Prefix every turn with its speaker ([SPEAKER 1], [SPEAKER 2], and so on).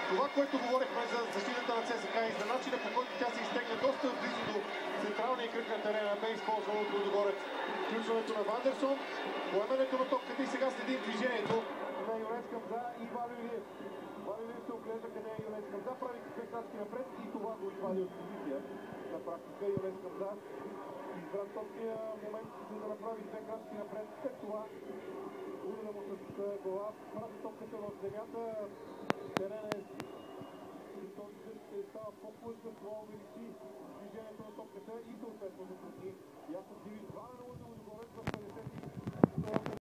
[SPEAKER 1] Това, което говорихме за защитата на ЦСКА и за начина, по който тя се изтегне доста близо до централния кръг на терена, бе използвано от Лудогорец. Включването на Вандерсон, поемането на топката и сега следим движението на Юрец Камза и Валю Илиев. Валю Илиев се оглежда къде е Юрец Камза, прави две крачки напред и това го извади от позиция. На практика Юрец Камза избра точния момент, за да направи две крачки напред. След това ударя му с глава, прави топката в земята. Терена е и този дъжд ще става по-плъж, за това увеличи движението на топката и съответно затрудни Яков Дивин. 2-0 на Лудогорец в 50.